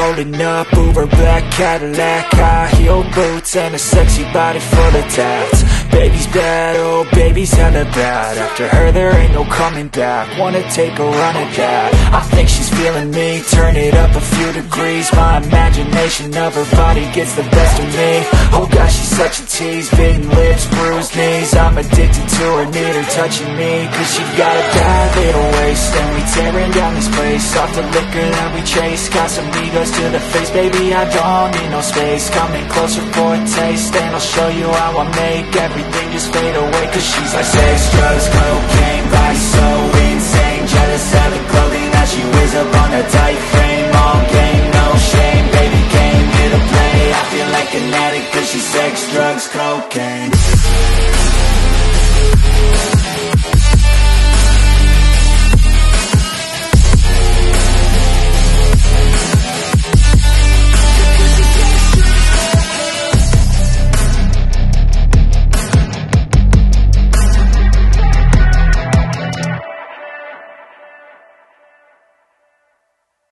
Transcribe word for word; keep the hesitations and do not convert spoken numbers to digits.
rolling up, Uber black Cadillac, high heel boots and a sexy body full of tats. Baby's bad, oh baby's hella bad. After her there ain't no coming back. Wanna take a run at that. I think she's feeling me, turn it up a few degrees. My imagination of her body gets the best of me. Oh gosh, she's such a tease, bitten lips, bruised knees. I'm addicted to her, need her touching me, cause she got a bad little waist. And we tearing down this place, off the liquor that we chase. Got some egos to the face, baby I don't need no space. Coming closer for a taste, and I'll show you how I make everything just fade away. Cause she's like sex, drugs, cocaine, body so insane. Jealous of the clothing that she wears up on her tight frame. All